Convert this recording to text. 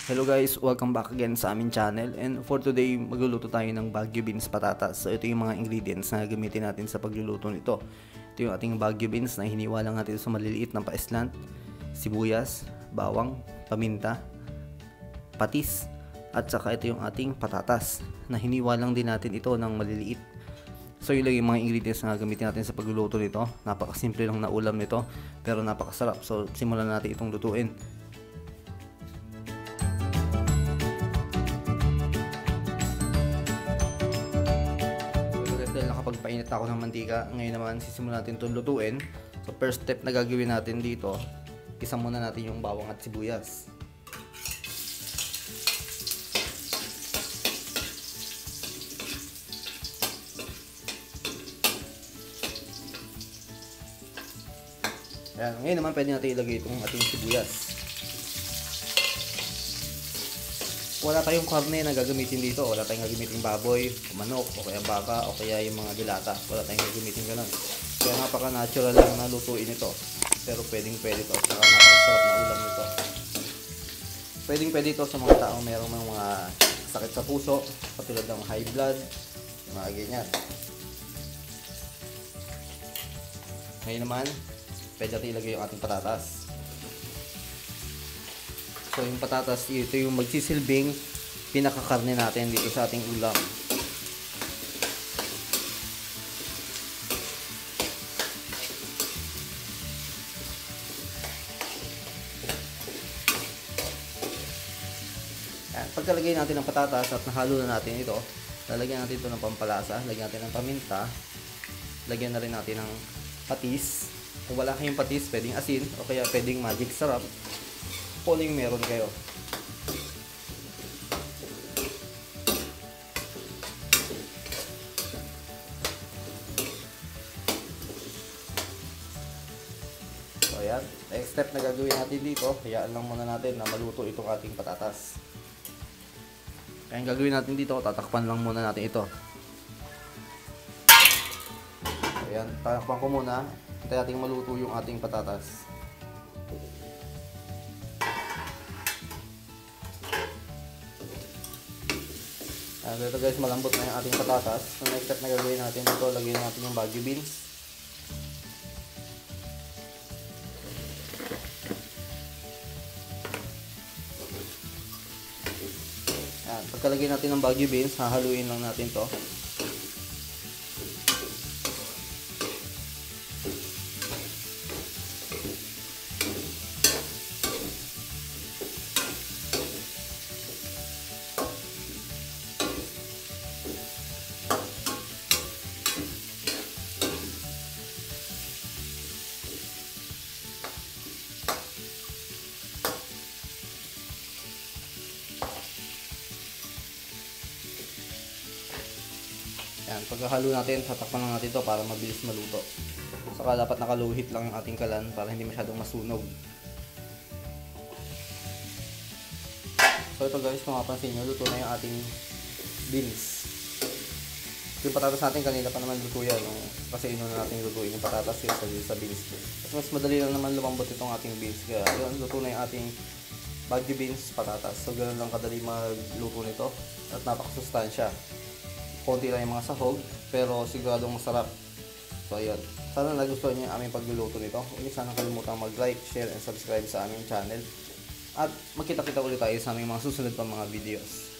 Hello guys, welcome back again sa aming channel, and for today magluluto tayo ng Baguio beans patatas. So ito yung mga ingredients na gagamitin natin sa pagluluto nito. Ito yung ating Baguio beans na hiniwa lang natin sa maliliit na paislant, sibuyas, bawang, paminta, patis, at saka ito yung ating patatas na hiniwa lang din natin ito ng maliliit. So yun lang yung mga ingredients na gagamitin natin sa pagluluto nito. Napakasimple lang na ulam nito pero napakasarap. So simulan natin itong lutuin. Dahil nakapagpainit ako ng mantika, ngayon naman sisimulan natin itong lutuin. So first step na gagawin natin dito, isa muna natin yung bawang at sibuyas. Ayan, ngayon naman pwede natin ilagay itong ating sibuyas. Wala tayong karne na gagamitin dito. Wala tayong gagamitin baboy, manok, o kaya baka, o kaya yung mga dilata. Wala tayong gagamitin ganun. Kaya napaka-natural lang na lutuin ito. Pero pwedeng pwede ito. At saka napakasarap na ulam nito. Pwedeng pwede ito sa mga taong mayroong mga sakit sa puso, katulad ng high blood, mga ganyan. Ngayon naman, pwede natin ilagay yung ating patatas. So yung patatas, ito yung magsisilbing pinakakarne natin dito sa ating ulam. Pagkalagay natin ng patatas at nahalo na natin ito, lalagyan natin ito ng pampalasa, lagyan natin ng paminta, lagyan na rin natin ng patis. Kung wala kayong patis, pwedeng asin o kaya pwedeng magic sarap. Kung yung meron kayo. So ayan, next step na gagawin natin dito, hayaan lang muna natin na maluto itong ating patatas. Kaya ang gagawin natin dito, tatakpan lang muna natin ito. So ayan, tatakpan ko muna, hintayin natin maluto yung ating patatas. Dito guys, malambot na yung ating patatas. So next step na gagawin natin ito, lagyan natin yung Baguio beans. Ayan, pagkalagay natin ng Baguio beans, hahaluin lang natin to. Ayan, pagkahalo natin, tatakpan lang natin ito para mabilis maluto. Saka dapat nakaluhit lang yung ating kalan para hindi masyadong masunog. So ito guys, kung mapansin nyo, luto na yung ating beans. Yung patatas natin kanina pa naman luto yan, kasi inuna natin lutuin yung patatas sa beans. Kasi mas madali lang naman lumambot itong ating beans. Kaya yun, luto na yung ating Baguio beans patatas. So ganoon lang kadali magluto nito at napakasustansya. Konti lang yung mga sahog, pero siguradong masarap. So ayun, sana nagustuhan niyo ang aming pagluluto nito. Huwag sana kalimutan mag-like, share, and subscribe sa aming channel. At magkita-kita ulit tayo sa aming mga susunod pa mga videos.